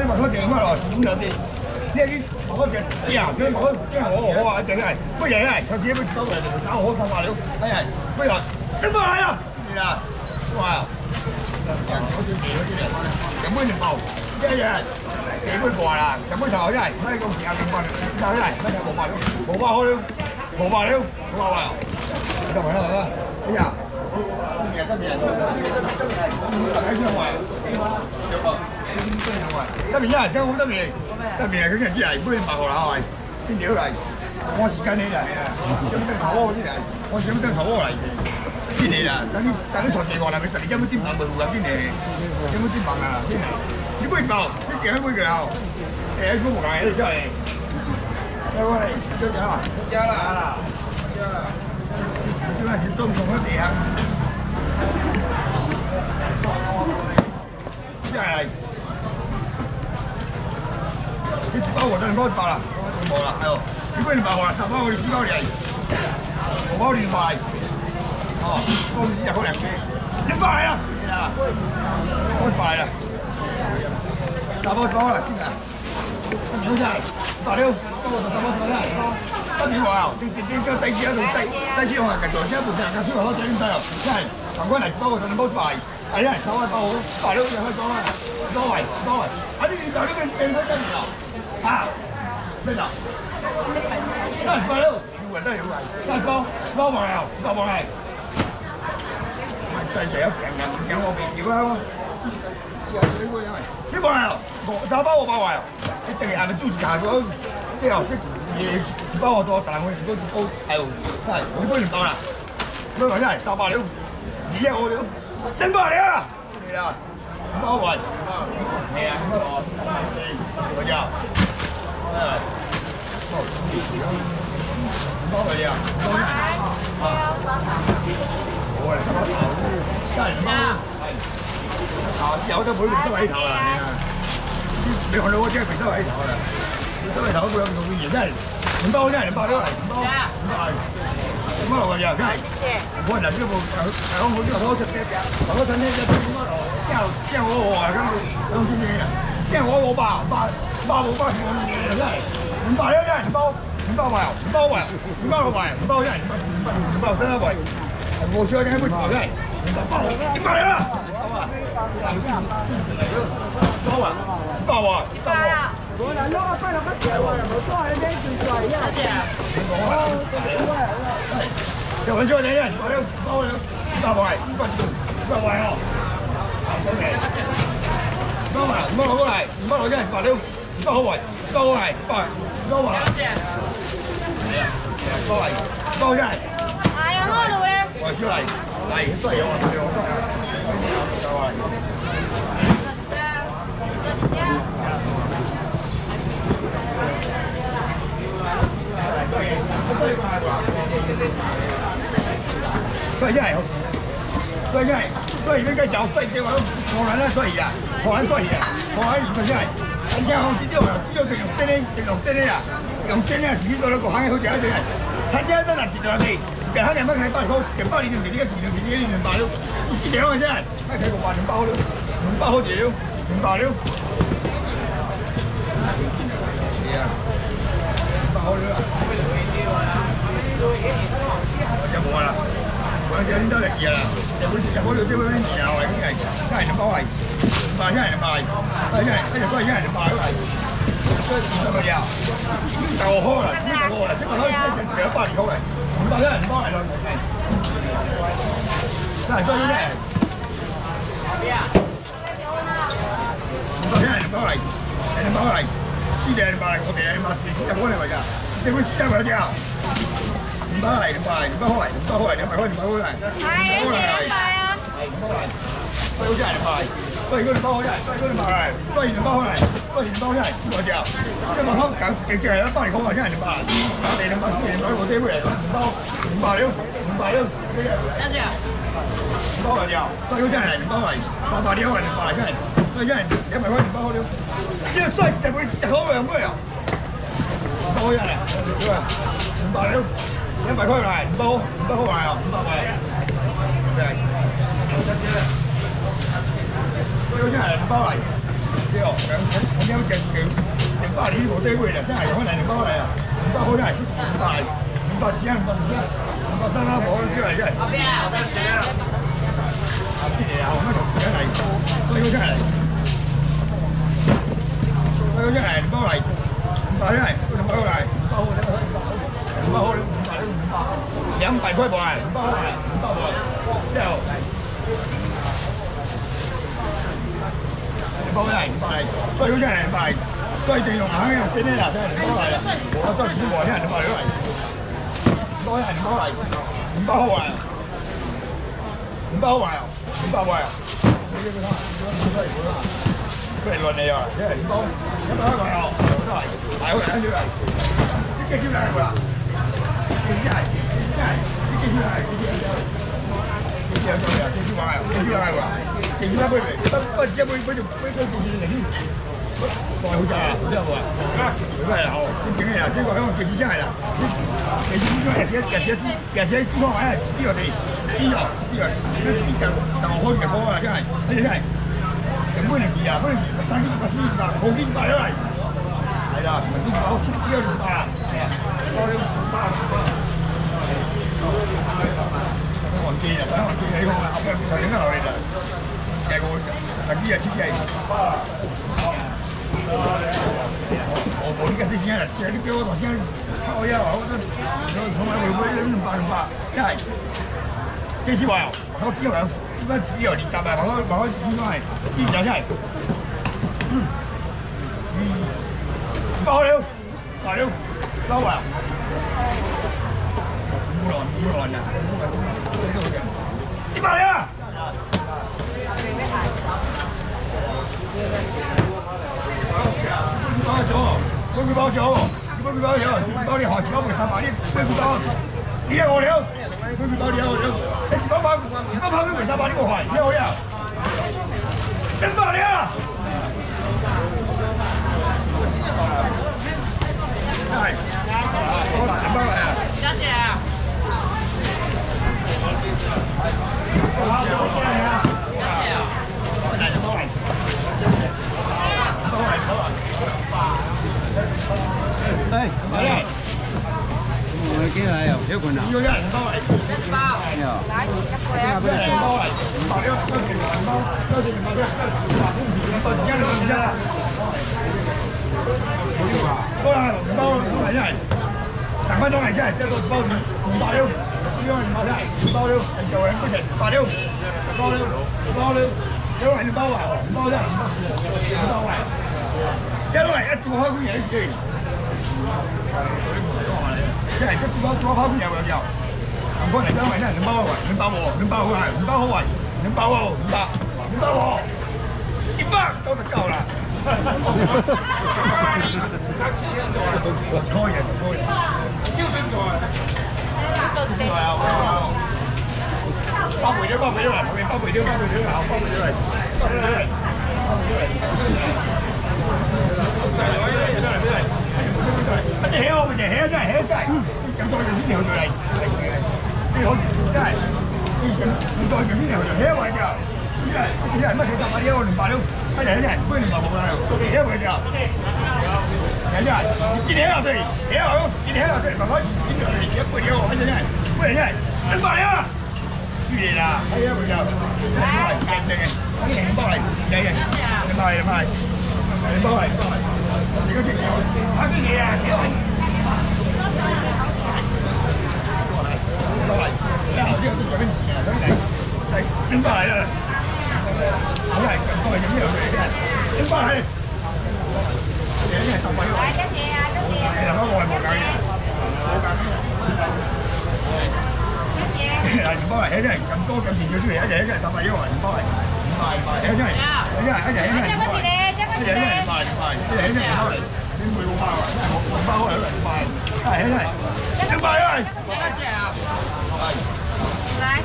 100块钱块咯，五条地。你去100块钱，哎呀，这100块这好啊，真係，不然啊，上次要收嚟就3好300了，哎呀，不然200嚟啊，係啦，200啊，好似幾嗰啲嚟，飲杯2包，一日幾杯掛啦，飲杯頭真係，乜咁時間200，收真係，乜嘢500了，500好了，500了，500啊，得咪啦，哎呀。 得面，喺上圍，得面一人收好得面，得面係佢人知嚟，杯100個啦係，邊條嚟？我時間你嚟，想登頭鍋先嚟，我想登頭鍋嚟先嚟啦，等啲坐地我啦，佢實你有冇煎飯冇㗎先嚟，有冇煎飯啊先嚟？你杯夠，你幾多杯㗎啦？誒，嗰個嘢你出嚟，喂，張獎啊？加啦，加啦，這個是中重一地啊！ 真係，你1包我真係冇100啦，冇啦，係喎，你不如100啦，10包我哋4包嚟，5包200，哦，公司就好靚嘅，100啊，係啦，100啦，10包100啦，真係，好真係，160，包我10包100啦，得點話啊？你直接將底子喺度擠住我係近在先一部分，近出嚟攞獎點得啊？真係，行過嚟包我10包100。 哎呀，收啊收好，160就可以收啦，多位。啊呢就呢個正規真㗎，啊咩就？160，要人都要嚟，3包埋啊，3包嚟。真係有平人有我未屌啦，試下呢個因為呢個係3包我包埋啊，一定係咪租住下個即係2包我多，但係我都高係係，我都唔包啦，呢個真係300了，2我了。 100嚟啊！嚟啦，5包圍，係啊，5包，嗰隻，誒，5包嚟啊，5包，好啊，3包，真係5包，係，有得每年收起頭啦，你看到我真係未收起頭啦，收起頭嗰個用嘅嘢真係，5包真係200了嚟，5包，500。 5包嚟啊！真係，我嗱呢部係我呢個好食嘅，好多餐廳就5包，即係我話咁兩千幾啊，即係我包錢我嘢真係500啦，真係5包埋，5包埋，5包落埋，5包真係5包真係圍，我燒緊一杯茶真係500包，100嚟啦，100啊，100啊，100啊。 我嚟攞翻落一條喎，又冇多係咩最貴啊？就揾出嚟啊！我哋包咗500位，500位哦，收皮，500位，500攞過嚟，500攞真係100了，500好位，500好嚟，500位，500位，500真係。係啊，開路咧。我係小黎，黎都係有啊，都係。 所以真係，所以而家嘅時候，所以嘅話，荷蘭咧，所以啊，荷蘭現在真係，人家好似呢個用真呢啊，用真呢自己做咗個行業好似一樣，參加真係自動地，自己肯定乜係包好，自己包你條條呢個時段自己呢條包了，自己講嘅真係，乜睇個話條包了，200好似了，200了，係啊，200好了啊。 就冇啦，我有啲多日字啦，日本啲啲字啊，我係咁嘅，一人就包係，100一人就賣，一日都係1人就賣都係，所以20個嘢啊，就開啦，呢就開啦，即係開成100年好嚟，500一人包嚟咯，真係多啲咧，500一人包嚟，人包嚟，4人包嚟，我哋係買4隻過嚟㗎，你會4隻嗰隻啊？ 200嚟，200嚟，200開嚟，200開嚟，200開，200開嚟，係200啊，係200嚟，都好真係200，都係200開真係，都係200嚟，都係200開嚟，都係200真係，邊個知啊？即係我講淨係100嚟講話真係200，我哋200、400、我哋會嚟200了，200了，多謝啊，200嚟就，都係真係200嚟，800啲開嚟200嚟真係，都係真係100開200開了，即係衰就會好樣咩啊？200開真係，200了。 100塊嚟，500好嚟啊，500塊，真係，都真係200嚟，呢個2 了食一条200你无底位啦，真系可能200来啊，200好真系200，200钱200三啊无出来嘅。后边啊，啊，邊嚟啊？我乜同錢嚟？所以嗰張嚟，所以嗰張嚟200嚟，200張嚟，200好嚟，200好，200好，200塊半，200好嚟，200好，之後。 200嚟，200嚟，所以嗰張係200嚟，所以電動行嘅點咧嗱，真係200嚟啦，我再試過啲人200嚟，多人200嚟，200好啊，200好啊，200位啊，你呢個睇，佢嚟論你啊，即係200，100個啊，都係，係好人少嚟，啲幾少嚟㗎啦，幾少係，啲幾少係，幾少做嘅，幾少買啊，幾少買㗎。 幾時買杯嚟？不知杯就杯幾時嚟先？好正啊！好正喎！啊，佢係好，正經嘅啦，即係講香港幾時先係啦？幾時應該日子方面係呢個地，呢個，你都就開嘅貨啊！真係，真係，根本就係啊！本嚟3幾8、4幾8、5幾8都係，係啦，唔係先8、7幾8啊！係啊，多咗8。黃記啊，黃記喺度啊，後邊頭先落嚟啦。 係個特機啊，設計。我呢個事情啊，即係你俾我頭先靠嘢話，我都從來會200，一係幾時話？我只有點解只有2集啊？我應該係呢集真係爆了，爆了，嬲啊！唔亂啊！接埋啊！ 包咗，佢包咗，佢包咗，包你學包唔300啲，佢包，你係我了，佢包你係我了，你包佢唔300啲我係，你好呀，200你啊，係，200嚟啊，多謝啊，哎，来了，我给来哟，有困难。有人包来，包，来，一个人包来，包了，包了，包几箱几箱？包了，包来着，2分鐘嚟啫，即係包200了，呢個200啫，200了，就係不成8了，200了，有人包啊，200啫，200嚟，一路嚟一做開工嘢先。 即係一包做開工有有，唔該嚟單位咧，2包位，2包喎，2包好係，2包好位，2包喎，200喎，700都得夠啦。錯人，超想做啊！係啊，包回咗嚟，後面包回咗嚟，後包回咗嚟。一隻起我咪就起啊！真係起啊！真係，咁多樣先嚟嚟，呢個真係，咁多樣先嚟起一位就，真係一人乜幾10萬了，200了，一人不如200冇啦，起一位就，人家今年啊對，起啊，今年啊對，慢慢今年嚟100了，一人不然200了，去年啦，起一位就，正嘅，200嚟，正嘅，200嚟。 你包嚟，你嗰啲拍啲嘢啊，幾好？包嚟，然後呢個都做緊錢啊，咁嚟，200嚟啦，好係咁多係咁樣嘅啫，200係，嘢係10位喎。係多謝啊，多謝。係啦，我係冇計嘅，冇計嘅。多謝。嗱，200嚟，真係咁多咁錢少出嚟，一日10位喎，200嚟，200，真係，一日。 一人200，一人200嚟，你每個包啊，200開嚟200，係200啊！幾多錢啊？來，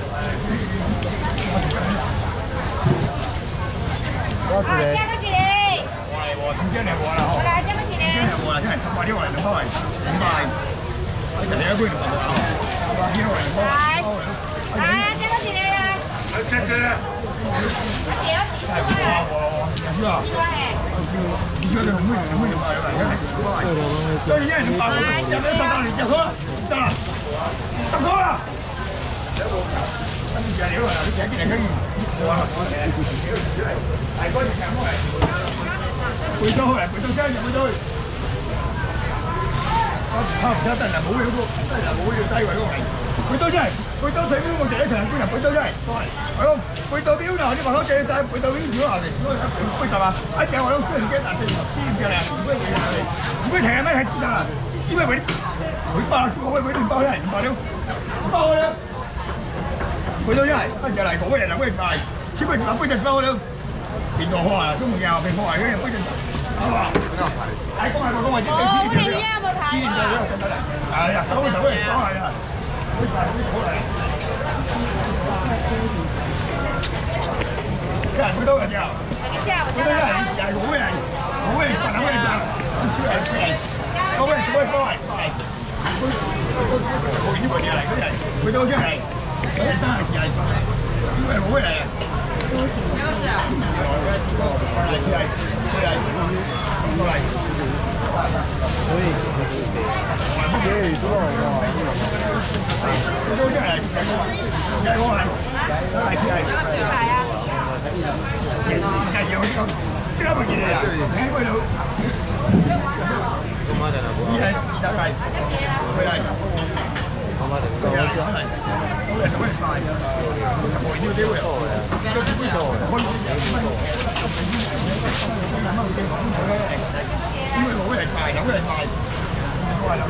多謝你。加多謝你。我中間嚟我啦，好。來，加多謝你。中間嚟我啦，真係200啲我嚟200嚟，200。一人一杯200啊！200啲我嚟200。來，加多謝你啦。謝謝。 我，是吧？你说的很会，很会的嘛，对吧？所以现在把讲的上当，你讲错了，当了，讲错了。你讲牛了，你讲进来可以，对吧？哎，我就讲过来，回头后来，回头现在回头。他唔使得人冇嘢嗰個，得人冇嘢低位嗰個嚟。佢都真係，佢都睇邊個第一場觀人，佢都真係，係咯，佢到邊嗱啲話口借晒，佢到邊如果下嚟，所以佢就話，一隻我都雖然幾難聽，黐嘅啦，唔會嘅啦，唔會停係咩係黐㗎啦，黐咩位？佢包啦，我位唔包咧，唔包了，包啦，佢都真係，一隻嚟講嘅人嗱，喂唔係，黐咩嗱，杯就包了，邊度開啊？都唔有，邊開嘅人杯就。係嘛？係講係講係，黐線嘅，黐線嘅，係啊，咁就喂講係啊，喂大啲好嚟，啲人會多嘅啫，會多人係好嘅人，好嘅人，好嘅人，超係好人，好嘅人做咩幫係？佢呢個嘢嚟，嗰啲人會多出嚟，嗰啲真係係超係好嘅人。這個是啊。過來，過來。可以。可以，多少個？都出嚟，嚟過嚟。嚟出嚟。嚟啊！係有呢個，即刻唔見你啊！喺嗰度。呢係是但係，佢係。佢係。我哋做咩快？我要機會。因為攞嚟賣，攞嚟賣，都係啦。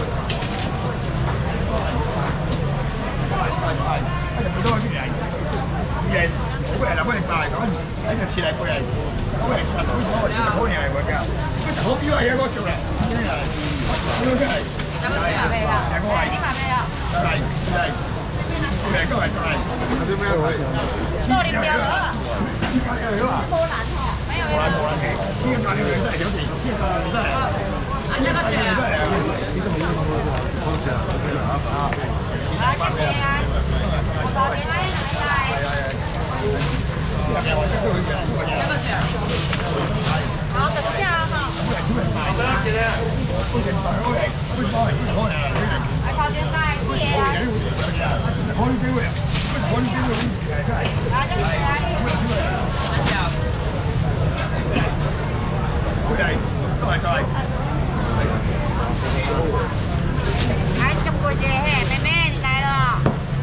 一日幾多啲人？啲人好嘅人攞嚟賣，咁喺度切嚟過嚟，好嘅人就好嘅，好嘢嚟㗎。咁好標係一個做嚟，真係，呢個真係。係我係。係。係都係就係。有啲咩係？多點掉咗啊！波蘭河，波蘭嘅，黐緊你哋真係有時，黐緊你真係。啊，這個姐啊！啊，謝謝啊！多謝啦，拜拜。這個姐。好，等一下哈。好的，姐姐。啊，頭先帶啲嘢啊。可以機會啊！可以機會，真係。啊，這個姐啊。佢哋都係在。哎，中國姐，妹妹你來了。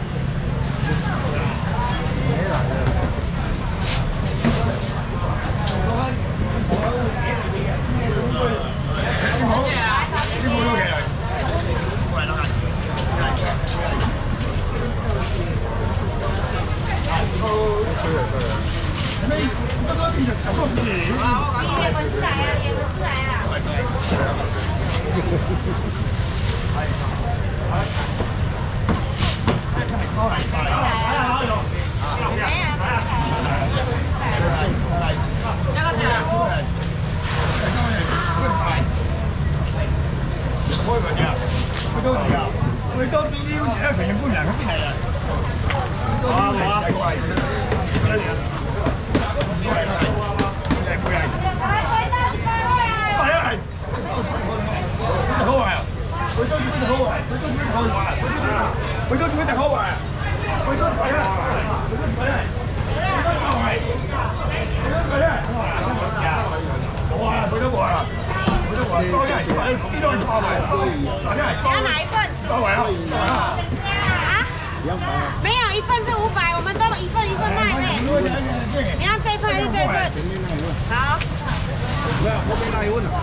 没有一份是500，我们都一份一份卖呢。你要这份还是这份？好。我给那一份了。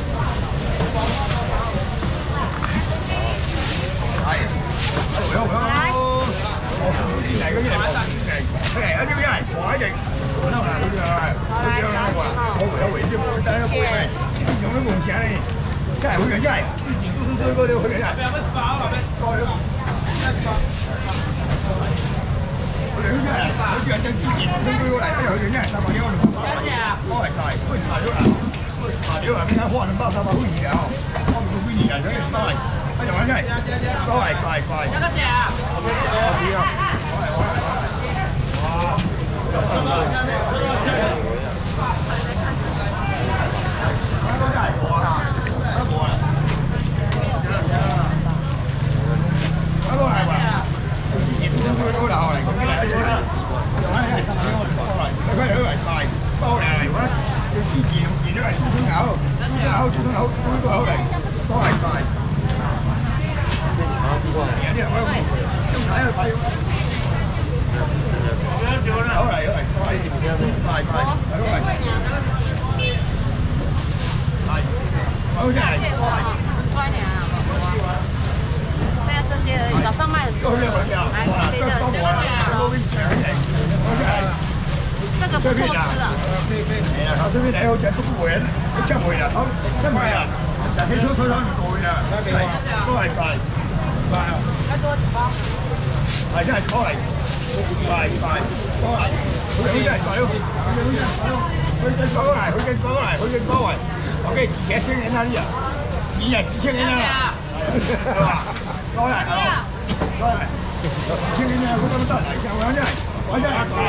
係。來。嚟嗰啲嚟，嚟一啲人，我一定。好啦，嗰啲啊，嗰啲啊，我回一回啲，但係佢用咗夢想咧，真係好嘅，真係自己做嗰啲好嘅真係。兩隻，好似係真自然推過嚟，一樣佢真係300幾蚊。我係大，佢大咗啦，大咗啦，邊間可能包300好易嘅哦，包唔到邊人想嚟包嚟，一樣真係，都係快。一個隻啊！哇！ 早上卖的多，来这个这个不错吃啊。 哎呀，他这边来好像都不贵，都吃贵啦，好吃贵啦，但係少唔貴啦，都係快， 要多幾包？ 係真係多嚟，快，多嚟，佢真係快咯，佢真多嚟，OK，幾千人啊呢啊，幾千人啊，係嘛？多嚟，幾千人啊，我得嚟，我真係快。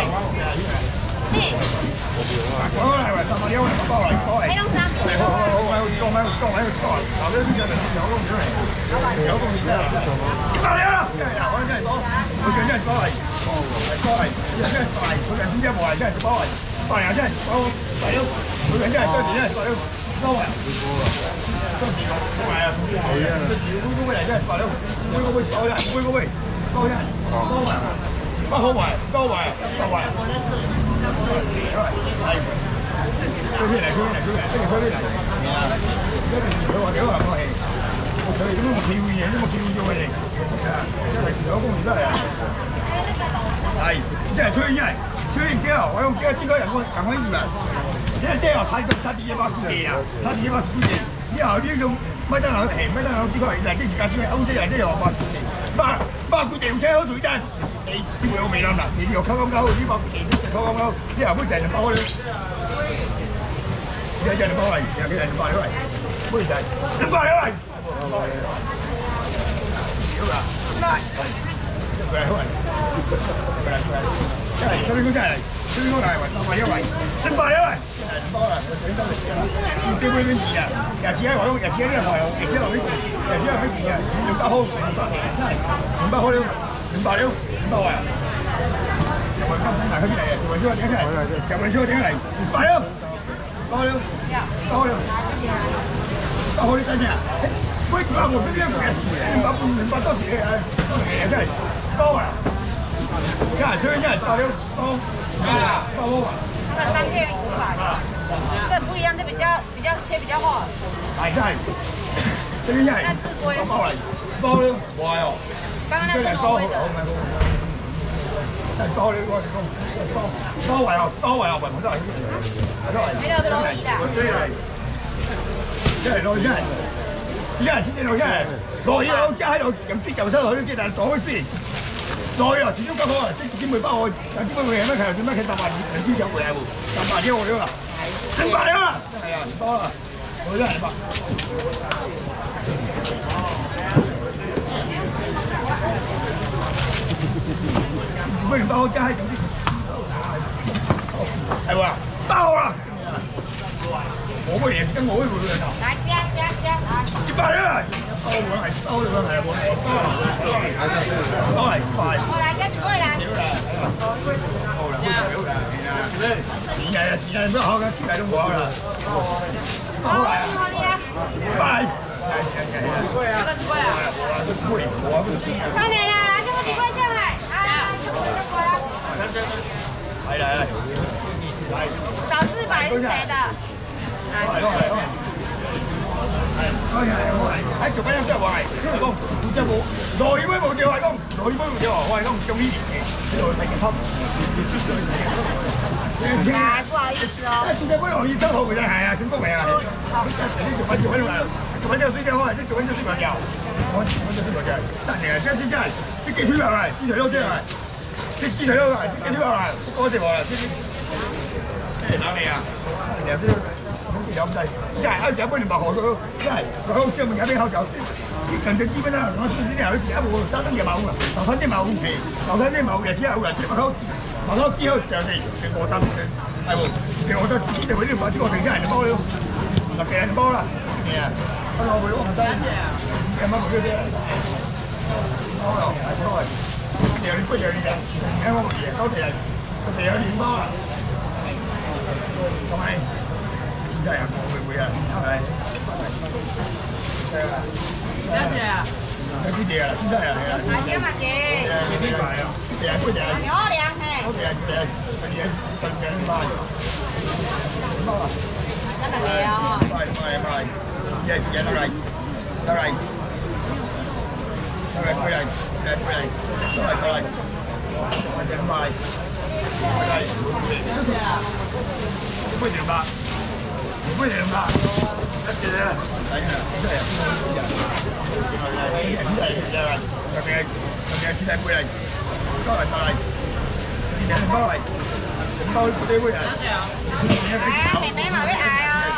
過嚟喂，十萬幾蚊包嚟， 黑龍江。 好，頭先啲人有工出嚟，有工出嚟，100兩，真係啊，我真係多，佢真係多嚟，人真係快，佢人真係冇係真係多嚟，100兩真係多，佢人真係多嚟多嚟，多幾個，係啊，每個嚟真係100兩，每個不好賣，多賣，係。推邊嚟，即係推邊嚟，係啊！佢話幾好啊，我係，佢哋都冇跳嘢，都冇跳咗佢哋，真係有工真係啊！係，即係吹完之後，我用這個人工意嘛，現在電腦他第一把固定啊，你後呢種麥當勞這個嚟啲時間先係歐洲人都有把固定，把固定車好水真，你點會有味諗啦？你又溝呢把固定，直溝，你後尾成日包咧。幾人包嚟？幾人包嚟？咩仔？200兩嚟？少啦，過嚟，真係，這邊真係，300兩嚟，200兩嚟，包啦，基本啲錢啊，日子喺我用，日子喺呢個台，日子喺呢邊，日子喺呢邊啊，200號，真係200號了，200兩，200啊！就問今日嚟啊，就問點嚟？200兩。高了，你真係，喂，主要我身邊有人200多錢啊，真係高啊！真係高了，高啊！ 那個3片500，這不一樣，這比較切比較厚。 係真係，這邊真係高了，哇喲！ 剛剛那是挪威的。 多了，多位啊，雲都係， 沒有多啲啦。 真係落真係，依家先至落真係，落去攞揸喺度，咁啲就收落去，即係攞開先，落去啊，始終咁好啊，即係自己沒包我，點解會係咩？佢點解佢10萬人先上回嚟喎？10萬幾我了啦，200兩啦，係啊，唔多啦，我真係200。不如包加喺咁啲，係喎，包啦！我個嘢跟我呢個兩頭。來加！100兩，包兩係包兩係冇，包嚟快。我來加幾貴啦？包啦，少啦，錢係都好嘅，錢係都冇啦。包嚟啊！快！幾貴啊？幾貴啊？貴，快點啦！這個幾貴上來？係啦，找400是誰的？喺做緊有啲人話係，係講真冇，內妹冇掉係講，內妹冇掉，我係講中意嘅，呢度睇緊偷。 啊，不好意思哦。 做緊內衣收好嘅啫，係啊，成功未啊？做緊就睡覺開，即做緊就睡覺。我就睡覺，但係真係啲雞腿係，雞腿都真係。啲雞腿都係，啲雞腿係，多謝我啦，即係打你啊！然後啲有咁滯，即係一隻杯200毫都，即係佢好專門有啲口罩，啲人就知㗎啦。我先有時一部揸燈嘅毛啊，頭先啲毛皮，頭先啲毛嘅只係好難接口， 毛头只好条件给5单，系无？给5单只就为你买这个停下来2包了，那给2包啦，係啊，我攞回我唔使，幾蚊冇咗啲，好咯，係好啊，有你不有你嘅，而家我冇嘢，多謝你，我哋有2包啦，同埋真係啊，會啊，係，係啊， 多謝啊， 有幾隻啊，真係啊，係啊， 買幾買幾， 幾塊啊，幾隻？ 牛2嘿， 好嘅，真嘅買。 真係嘅啊， Bye. Yes, all right. All right. All right, all right. All right. Bye. All right. 會點吧？會點吧？一隻咧，係啊，真係啊，特別係杯嚟，多嚟，2包嚟，2包啲杯嚟。 à mẹ mà biết ai không?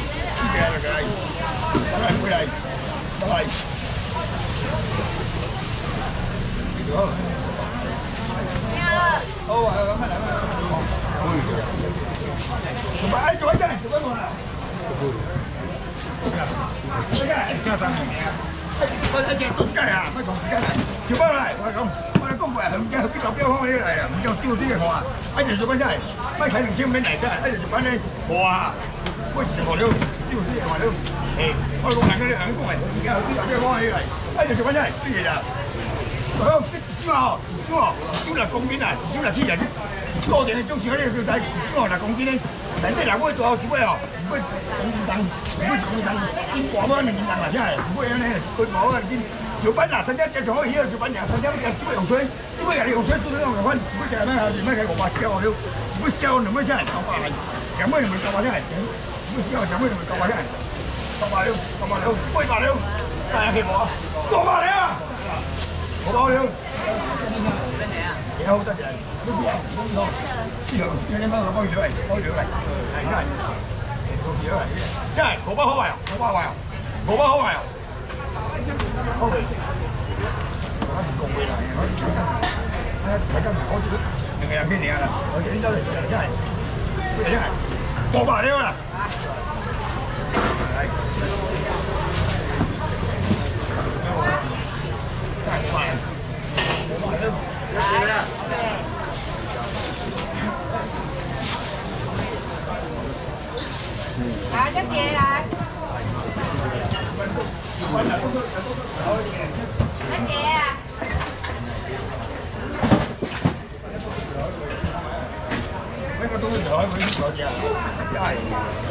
Chụp bao lại, tôi không phải hứng cái cọc tiêu hoa này là mình cho tiêu xí cái hoa, anh chỉ chụp bánh này, mấy cái đường chiêm bên này chứ, anh chỉ chụp bánh đây, hoa, có chỉ hoa đâu, tiêu xí cái hoa đâu, tôi cũng làm cái này không phải cái cọc tiêu hoa này, anh chỉ chụp bánh này, cái gì à, không, cái chỉ là công viên à, chỉ là khi là多點中小呢個叫仔，希望係講先咧，人哋嗱我做只會哦，唔會講現燈，唔會講現燈，見廣啊你現燈啊真係，唔會咧，佢冇啊見條品啊，甚至一隻仲可以喺度條品嘅，甚至一隻只會用水，只會人哋用水做到咁樣款，唔會就係咩啊？點解佢我話燒我了，只會燒你咩真係搞法係，講咩你咪搞法真係，只會燒講咩你咪搞法真係，搞法了，威法了，大家記冇啊？搞法了，搞法了。好得嘅，呢啲呢度有啲乜嘢幫佢嚟，係真係，真係荷包好壞啊，荷包好壞啊，好嘅，共會嚟，大家唔好住，人哋有幾年啦，我哋呢周嚟真係，真係荷包了啦，係，真係快，荷包了。來，來，這姐來，這姐啊，呢個東西就可以揾咗隻，真係，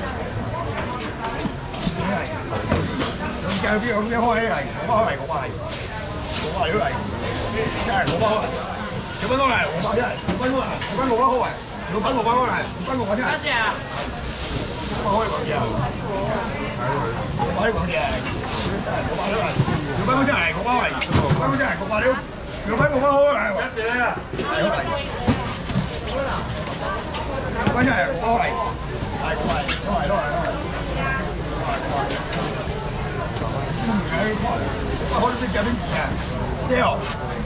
咁介邊開嚟，我話嚟，真係我包，小分多嚟，我包真係，小分多嚟，小分我包好嚟，小分我包嚟，小分我真係。多謝啊！我可以講嘢啊！我可以講嘢，真係我包咗嚟，小分真係我包嚟，小分真係我包了，小分我包好嚟。多謝啊！小分真係我包嚟，係都係。我可以識有啲字啊，屌！